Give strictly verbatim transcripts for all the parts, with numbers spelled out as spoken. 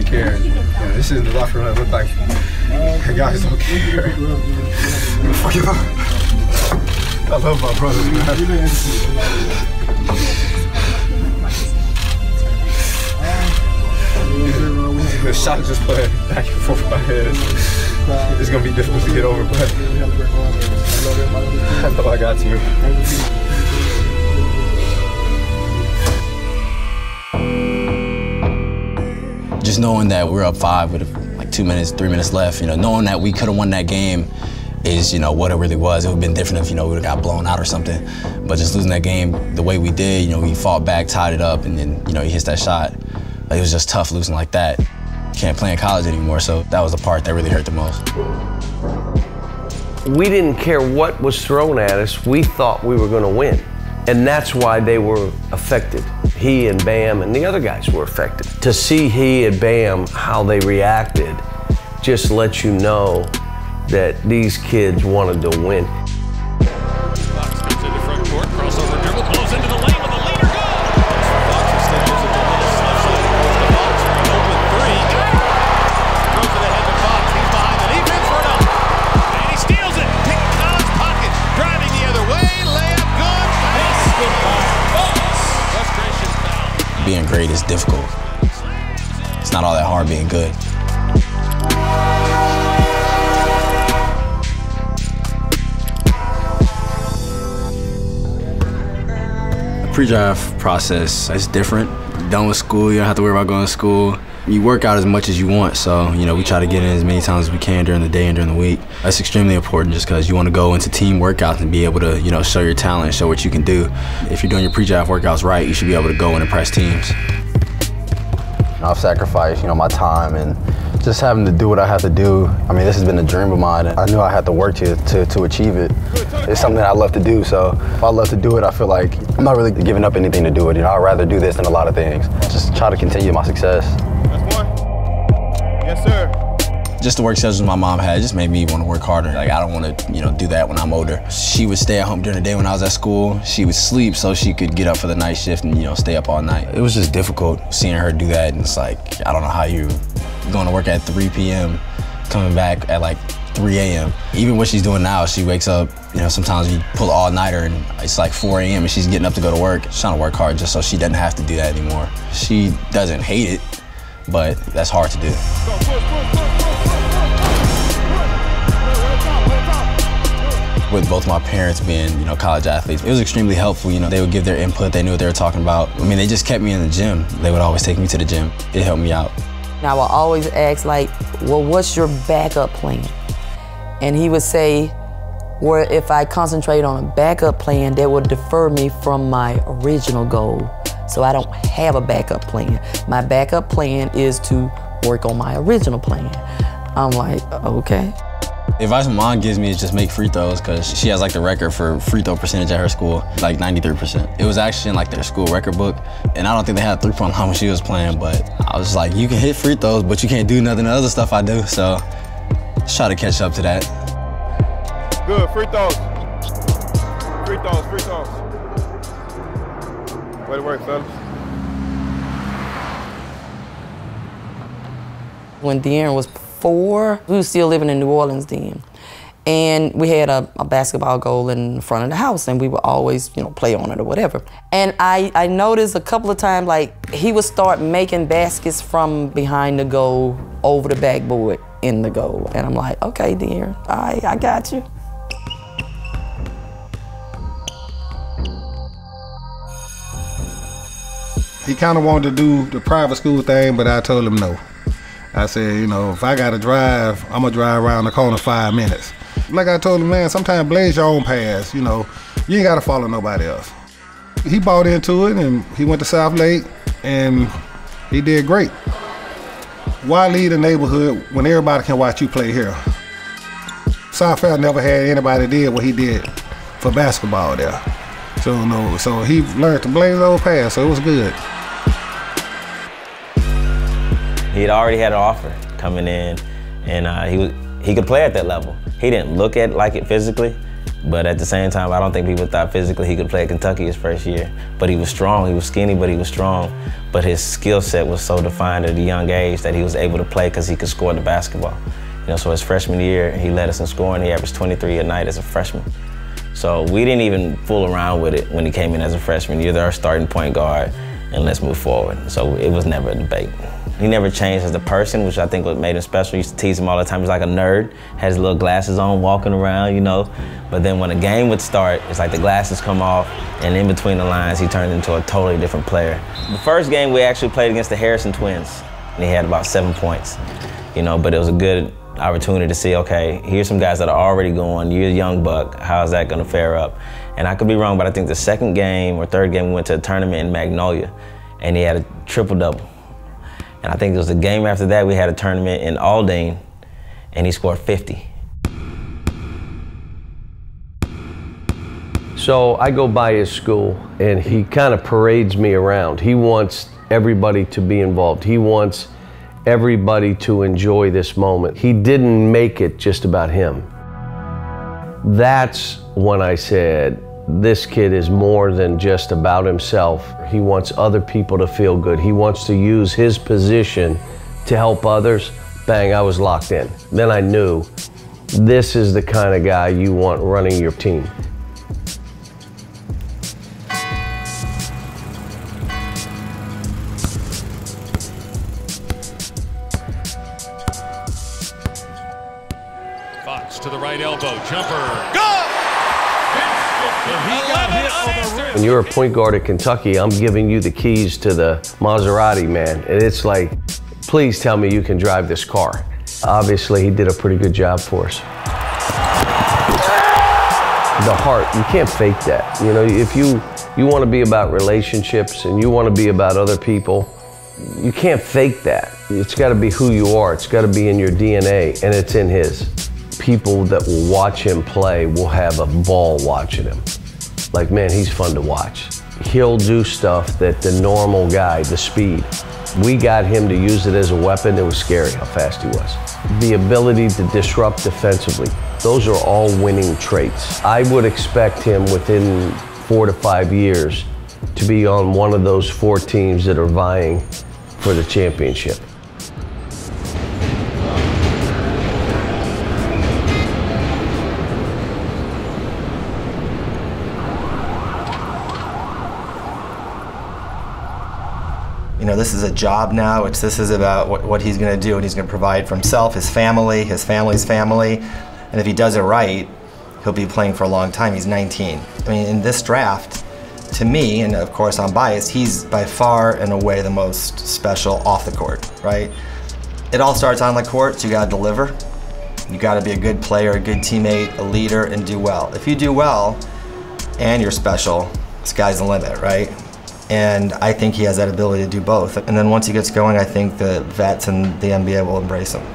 caring. Yeah, this is in the locker room. It looked like guys don't care. Fuck you. I love my brothers, man. The shot just playing back and forth in my head. It's gonna be difficult to get over, but I know I got to. Just knowing that we're up five with like two minutes, three minutes left, you know, knowing that we could have won that game is, you know, what it really was. It would have been different if, you know, we would have got blown out or something. But just losing that game the way we did, you know, we fought back, tied it up, and then, you know, he hits that shot. Like, it was just tough losing like that. Can't play in college anymore, so that was the part that really hurt the most. We didn't care what was thrown at us. We thought we were going to win. And that's why they were affected. He and Bam and the other guys were affected. To see he and Bam, how they reacted, just lets you know that these kids wanted to win. Fox comes into front court, crossover dribble, blows into the lane with the leader goal. Fox extends it to the left side. The Fox for an open three. Throws it ahead to Fox. He's behind the defense for an up. And he steals it. Pick Collins' pocket. Driving the other way. Layup good. Basket by Fox. Frustration foul. Being great is difficult. It's not all that hard being good. Pre-draft process is different. You're done with school, you don't have to worry about going to school. You work out as much as you want, so you know we try to get in as many times as we can during the day and during the week. That's extremely important just because you want to go into team workouts and be able to, you know, show your talent and show what you can do. If you're doing your pre-draft workouts right, you should be able to go and impress teams. I've sacrificed, you know, my time and just having to do what I have to do. I mean, this has been a dream of mine. I knew I had to work to, to, to achieve it. It's something I love to do, so if I love to do it, I feel like I'm not really giving up anything to do it. You know, I'd rather do this than a lot of things. Just try to continue my success. That's one. Yes, sir. Just the work schedules my mom had just made me want to work harder. Like, I don't want to, you know, do that when I'm older. She would stay at home during the day when I was at school. She would sleep so she could get up for the night shift and, you know, stay up all night. It was just difficult seeing her do that, and it's like, I don't know how you going to work at three P M, coming back at like three A M Even what she's doing now, she wakes up, you know, sometimes you pull all-nighter and it's like four A M and she's getting up to go to work. She's trying to work hard just so she doesn't have to do that anymore. She doesn't hate it, but that's hard to do. With both my parents being, you know, college athletes, it was extremely helpful. You know, they would give their input, they knew what they were talking about. I mean, they just kept me in the gym. They would always take me to the gym. It helped me out. I will always ask, like, well, what's your backup plan? And he would say, well, if I concentrate on a backup plan, that would defer me from my original goal. So I don't have a backup plan. My backup plan is to work on my original plan. I'm like, okay. The advice my mom gives me is just make free throws, because she has like the record for free throw percentage at her school, like ninety-three percent. It was actually in like their school record book, and I don't think they had a three-point line when she was playing, but I was like, you can hit free throws, but you can't do nothing of the other stuff I do, so just try to catch up to that. Good, free throws. Free throws, free throws. Way to work, fellas. When De'Aaron was four, we were still living in New Orleans then. And we had a, a basketball goal in front of the house, and we would always, you know, play on it or whatever. And I, I noticed a couple of times, like, he would start making baskets from behind the goal, over the backboard, in the goal. And I'm like, okay, De'Aaron, all right, I got you. He kind of wanted to do the private school thing, but I told him no. I said, you know, if I gotta drive, I'm gonna drive around the corner five minutes. Like I told him, man, sometimes blaze your own paths, you know. You ain't gotta follow nobody else. He bought into it, and he went to South Lake, and he did great. Why leave the neighborhood when everybody can watch you play here? South Fair never had anybody did what he did for basketball there. So, no, so he learned to blaze those paths, so it was good. He had already had an offer coming in, and uh, he was, he could play at that level. He didn't look at like it physically, But at the same time, I don't think people thought physically he could play at Kentucky his first year. But he was strong, he was skinny, but he was strong. But his skill set was so defined at a young age that he was able to play because he could score the basketball. You know, so his freshman year, he led us in scoring. He averaged twenty-three a night as a freshman. So we didn't even fool around with it when he came in as a freshman. You're our starting point guard, and let's move forward. So it was never a debate. He never changed as a person, which I think what made him special. We used to tease him all the time. He's like a nerd, had his little glasses on, walking around, you know. But then when a game would start, it's like the glasses come off, and in between the lines, he turned into a totally different player. The first game we actually played against the Harrison twins, and he had about seven points, you know, but it was a good opportunity to see, okay, here's some guys that are already going, you're a young buck, how's that gonna fare up? And I could be wrong, but I think the second game or third game we went to a tournament in Magnolia, and he had a triple-double. And I think it was the game after that we had a tournament in Spalding, and he scored fifty. So I go by his school, and he kind of parades me around. He wants everybody to be involved. He wants everybody to enjoy this moment. He didn't make it just about him. That's when I said, this kid is more than just about himself. He wants other people to feel good. He wants to use his position to help others. Bang, I was locked in. Then I knew this is the kind of guy you want running your team. Fox to the right elbow, jumper, go! When you're a point guard at Kentucky, I'm giving you the keys to the Maserati, man. And it's like, please tell me you can drive this car. Obviously, he did a pretty good job for us. The heart, you can't fake that. You know, if you, you want to be about relationships and you want to be about other people, you can't fake that. It's got to be who you are. It's got to be in your D N A, and it's in his. People that will watch him play will have a ball watching him. Like, man, he's fun to watch. He'll do stuff that the normal guy, the speed, we got him to use it as a weapon. It was scary how fast he was. The ability to disrupt defensively, those are all winning traits. I would expect him within four to five years to be on one of those four teams that are vying for the championship. You know, this is a job now. It's, this is about what, what he's going to do, and he's going to provide for himself, his family, his family's family. And if he does it right, he'll be playing for a long time. He's nineteen. I mean, in this draft, to me, and of course I'm biased, he's by far and away the most special off the court, right? It all starts on the court, so you got to deliver. You got to be a good player, a good teammate, a leader, and do well. If you do well and you're special, sky's the limit, right? And I think he has that ability to do both. And then once he gets going, I think the vets and the N B A will embrace him.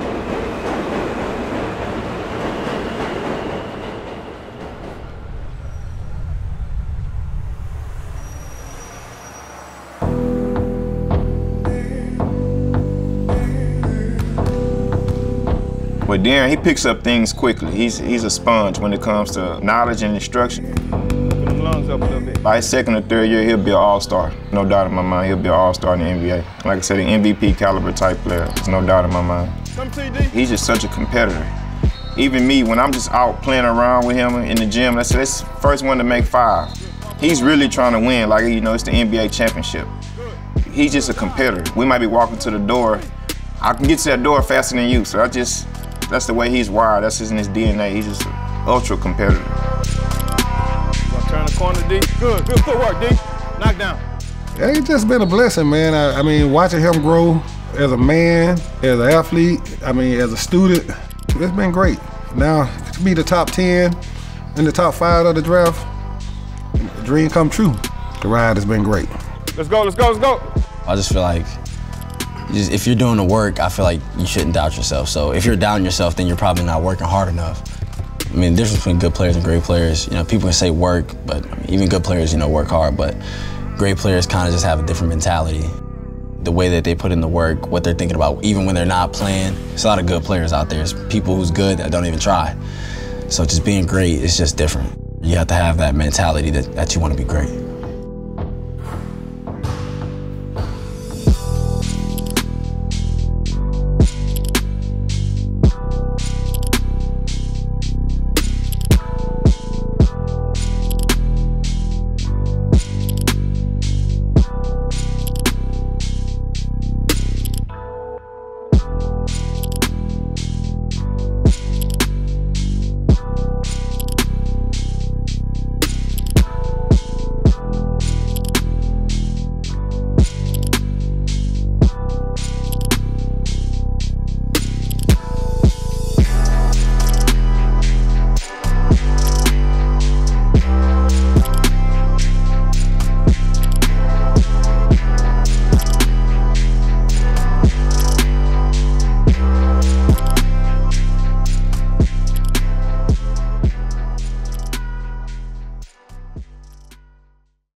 But Darren, he picks up things quickly. He's, he's a sponge when it comes to knowledge and instruction. Up a little bit. By his second or third year, he'll be an all-star. No doubt in my mind, he'll be an all-star in the N B A. Like I said, an M V P caliber type player. There's no doubt in my mind. He's just such a competitor. Even me, when I'm just out playing around with him in the gym, that's the first one to make five. He's really trying to win, like, you know, it's the N B A championship. He's just a competitor. We might be walking to the door. I can get to that door faster than you, so I just, that's the way he's wired. That's just in his D N A. He's just an ultra competitor. Turn the corner, D. Good, good footwork, D. Knock down. Yeah, it's just been a blessing, man. I, I mean, watching him grow as a man, as an athlete, I mean, as a student, it's been great. Now, to be the top ten in the top five of the draft, the dream come true. The ride has been great. Let's go, let's go, let's go. I just feel like just, if you're doing the work, I feel like you shouldn't doubt yourself. So if you're doubting yourself, then you're probably not working hard enough. I mean, the difference between good players and great players, you know, people can say work, but I mean, even good players, you know, work hard, but great players kind of just have a different mentality. The way that they put in the work, what they're thinking about, even when they're not playing. There's a lot of good players out there. There's people who's good that don't even try. So just being great is just different. You have to have that mentality that, that you want to be great.